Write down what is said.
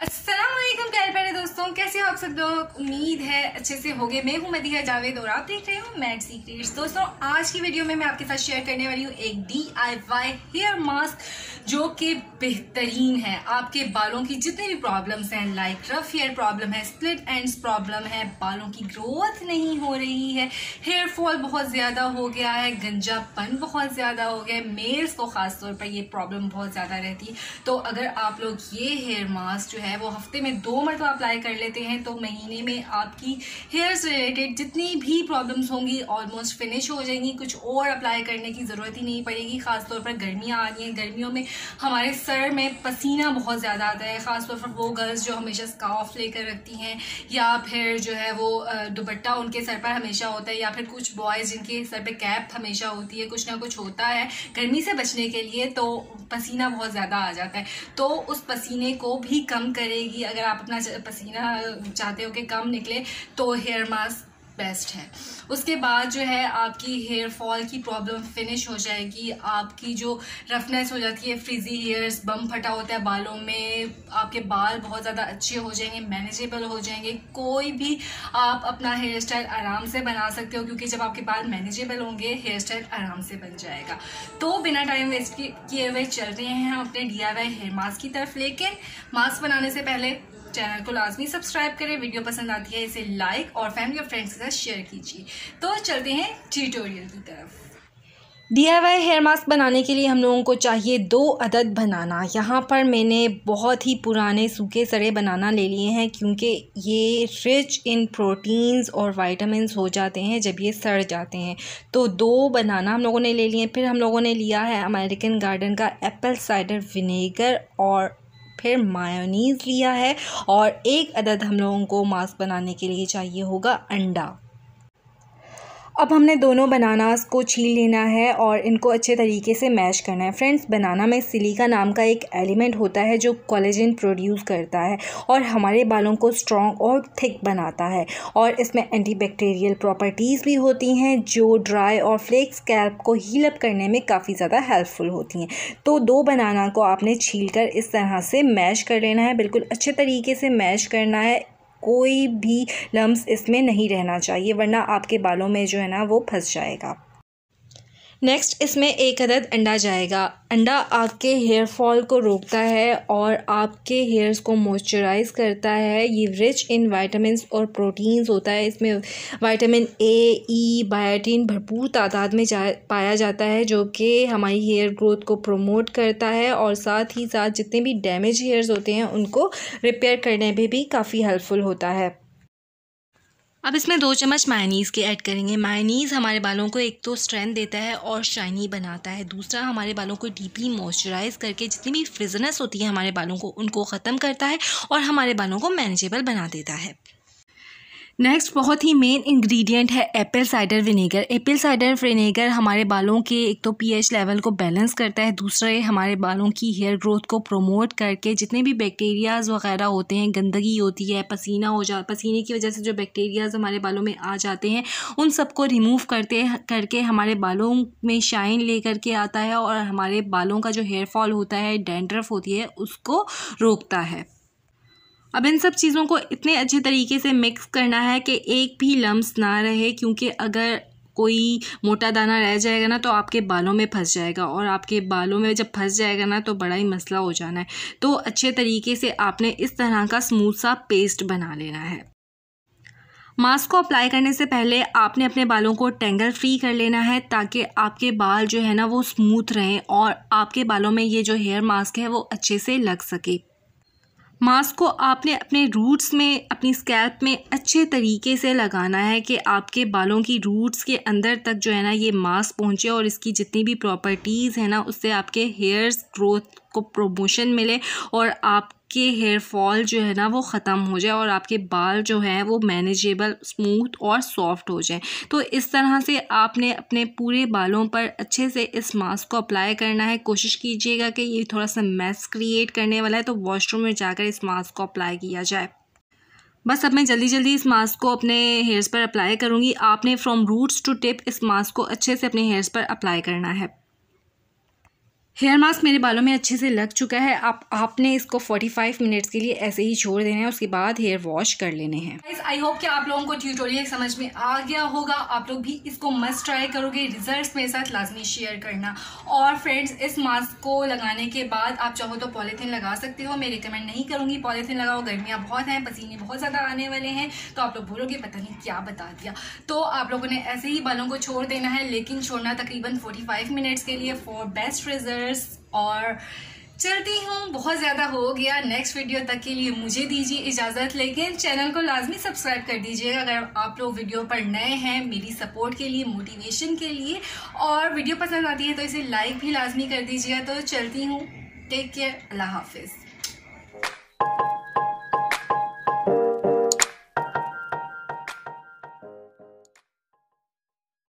अस्सलाम वालेकुम प्यारे प्यारे दोस्तों, कैसे हो आप सब लोग। उम्मीद है अच्छे से होंगे। मैं हूं मदीहा जावेद और आप देख रहे हो मैड सीक्रेट्स। दोस्तों, आज की वीडियो में मैं आपके साथ शेयर करने वाली हूं एक DIY हेयर मास्क जो कि बेहतरीन है। आपके बालों की जितनी भी प्रॉब्लम्स हैं, लाइक रफ हेयर प्रॉब्लम है, स्प्लिट एंड्स प्रॉब्लम है, बालों की ग्रोथ नहीं हो रही है, हेयर फॉल बहुत ज्यादा हो गया है, गंजापन बहुत ज्यादा हो गया है, मेल्स को खासतौर पर ये प्रॉब्लम बहुत ज्यादा रहती है। तो अगर आप लोग ये हेयर मास्क जो है वो हफ्ते में 2 मरतबा अप्लाई कर लेते हैं तो महीने में आपकी हेयर से रिलेटेड जितनी भी प्रॉब्लम्स होंगी ऑलमोस्ट फिनिश हो जाएंगी। कुछ और अप्लाई करने की जरूरत ही नहीं पड़ेगी। खासतौर पर गर्मियां आ रही हैं, गर्मियों में हमारे सर में पसीना बहुत ज्यादा आता है। खासतौर पर वो गर्ल्स जो हमेशा स्कार्फ लेकर रखती हैं या फिर जो है वो दुपट्टा उनके सर पर हमेशा होता है, या फिर कुछ बॉयज जिनके सर पे कैप हमेशा होती है, कुछ ना कुछ होता है गर्मी से बचने के लिए, तो पसीना बहुत ज्यादा आ जाता है। तो उस पसीने को भी कम करेगी। अगर आप अपना पसीना चाहते हो कि कम निकले तो हेयर मास्क बेस्ट है। उसके बाद जो है आपकी हेयर फॉल की प्रॉब्लम फिनिश हो जाएगी। आपकी जो रफनेस हो जाती है, फ्रिजी हेयर्स, बम फटा होता है बालों में, आपके बाल बहुत ज़्यादा अच्छे हो जाएंगे, मैनेजेबल हो जाएंगे। कोई भी आप अपना हेयर स्टाइल आराम से बना सकते हो, क्योंकि जब आपके बाल मैनेजेबल होंगे हेयर स्टाइल आराम से बन जाएगा। तो बिना टाइम वेस्ट किए हुए चल रहे हैं हम अपने DIY हेयर मास्क की तरफ। लेकिन मास्क बनाने से पहले चैनल को लाजमी सब्सक्राइब करें, वीडियो पसंद आती है इसे लाइक और फैमिली और फ्रेंड्स के साथ शेयर कीजिए। तो चलते हैं ट्यूटोरियल की तरफ। DIY हेयर मास्क बनाने के लिए हम लोगों को चाहिए 2 अदद बनाना। यहाँ पर मैंने बहुत ही पुराने सूखे सड़े बनाना ले लिए हैं, क्योंकि ये रिच इन प्रोटीन्स और विटामिन्स हो जाते हैं जब ये सड़ जाते हैं। तो 2 बनाना हम लोगों ने ले लिए। फिर हम लोगों ने लिया है अमेरिकन गार्डन का एप्पल साइडर विनेगर, और फिर मायोनीज़ लिया है, और 1 अदद हम लोगों को मास्क बनाने के लिए चाहिए होगा अंडा। अब हमने दोनों बनानास को छील लेना है और इनको अच्छे तरीके से मैश करना है। फ्रेंड्स, बनाना में सिलिका नाम का एक एलिमेंट होता है जो कोलेजन प्रोड्यूस करता है और हमारे बालों को स्ट्रॉन्ग और थिक बनाता है, और इसमें एंटीबैक्टीरियल प्रॉपर्टीज़ भी होती हैं जो ड्राई और फ्लेक स्कैल्प को हील अप करने में काफ़ी ज़्यादा हेल्पफुल होती हैं। तो 2 बनाना को आपने छील कर इस तरह से मैश कर लेना है। बिल्कुल अच्छे तरीके से मैश करना है, कोई भी लम्स इसमें नहीं रहना चाहिए, वरना आपके बालों में जो है ना वो फंस जाएगा। नेक्स्ट इसमें 1 अदद अंडा जाएगा। अंडा आपके हेयर फॉल को रोकता है और आपके हेयर्स को मॉइस्चराइज करता है। ये रिच इन विटामिन्स और प्रोटीन्स होता है। इसमें विटामिन A, E, बायोटिन भरपूर तादाद में पाया जाता है, जो कि हमारी हेयर ग्रोथ को प्रमोट करता है और साथ ही साथ जितने भी डैमेज हेयर्स होते हैं उनको रिपेयर करने में भी काफ़ी हेल्पफुल होता है। अब इसमें 2 चम्मच मायोनीज़ के ऐड करेंगे। मायोनीज़ हमारे बालों को एक तो स्ट्रेंथ देता है और शाइनी बनाता है, दूसरा हमारे बालों को डीपली मॉइस्चराइज करके जितनी भी फ्रिजनेस होती है हमारे बालों को उनको ख़त्म करता है और हमारे बालों को मैनेजेबल बना देता है। नेक्स्ट बहुत ही मेन इंग्रेडिएंट है apple cider vinegar. Apple cider vinegar हमारे बालों के एक तो pH लेवल को बैलेंस करता है, दूसरे हमारे बालों की हेयर ग्रोथ को प्रमोट करके जितने भी बैक्टीरियाज वगैरह होते हैं, गंदगी होती है, पसीने की वजह से जो बैक्टीरियाज हमारे बालों में आ जाते हैं उन सबको रिमूव करके हमारे बालों में शाइन ले करके आता है और हमारे बालों का जो हेयर फॉल होता है, डैंड्रफ होती है, उसको रोकता है। अब इन सब चीज़ों को इतने अच्छे तरीके से मिक्स करना है कि एक भी लम्स ना रहे, क्योंकि अगर कोई मोटा दाना रह जाएगा ना तो आपके बालों में फंस जाएगा, और आपके बालों में जब फंस जाएगा ना तो बड़ा ही मसला हो जाना है। तो अच्छे तरीके से आपने इस तरह का स्मूथ सा पेस्ट बना लेना है। मास्क को अप्लाई करने से पहले आपने अपने बालों को टेंगल फ्री कर लेना है, ताकि आपके बाल जो है ना वो स्मूथ रहें और आपके बालों में ये जो हेयर मास्क है वो अच्छे से लग सके। मास्क को आपने अपने रूट्स में, अपनी स्कैल्प में अच्छे तरीके से लगाना है कि आपके बालों की रूट्स के अंदर तक जो है ना ये मास्क पहुंचे और इसकी जितनी भी प्रॉपर्टीज़ है ना उससे आपके हेयर्स ग्रोथ को प्रमोशन मिले और आपके हेयर फॉल जो है ना वो ख़त्म हो जाए और आपके बाल जो हैं वो मैनेजेबल, स्मूथ और सॉफ्ट हो जाएं। तो इस तरह से आपने अपने पूरे बालों पर अच्छे से इस मास्क को अप्लाई करना है। कोशिश कीजिएगा कि ये थोड़ा सा मैस क्रिएट करने वाला है तो वॉशरूम में जाकर इस मास्क को अप्लाई किया जाए। बस अब मैं जल्दी इस मास्क को अपने हेयर्स पर अप्लाई करूँगी। आपने फ्रॉम रूट्स टू टिप इस मास्क को अच्छे से अपने हेयर्स पर अप्लाई करना है। हेयर मास्क मेरे बालों में अच्छे से लग चुका है। आपने इसको 45 मिनट्स के लिए ऐसे ही छोड़ देना है, उसके बाद हेयर वॉश कर लेने हैं। आई होप कि आप लोगों को ट्यूटोरियल समझ में आ गया होगा। आप लोग भी इसको मस्ट ट्राई करोगे, रिजल्ट्स मेरे साथ लाजमी शेयर करना। और फ्रेंड्स, इस मास्क को लगाने के बाद आप चाहो तो पॉलीथीन लगा सकते हो। मैं रिकमेंड नहीं करूंगी पॉलीथीन लगाओ, गर्मियाँ बहुत हैं, पसीने बहुत ज़्यादा आने वाले हैं, तो आप लोग बोलोगे पता नहीं क्या बता दिया। तो आप लोगों ने ऐसे ही बालों को छोड़ देना है, लेकिन छोड़ना तकरीबन 45 मिनट्स के लिए फॉर बेस्ट रिजल्ट। और चलती हूँ, बहुत ज़्यादा हो गया। नेक्स्ट वीडियो तक के लिए मुझे दीजिए इजाज़त, लेकिन चैनल को लाजमी सब्सक्राइब कर दीजिएगा अगर आप लोग वीडियो पर नए हैं, मेरी सपोर्ट के लिए, मोटिवेशन के लिए। और वीडियो पसंद आती है तो इसे लाइक भी लाजमी कर दीजिएगा। तो चलती हूँ, टेक केयर, अल्लाह हाफिज़।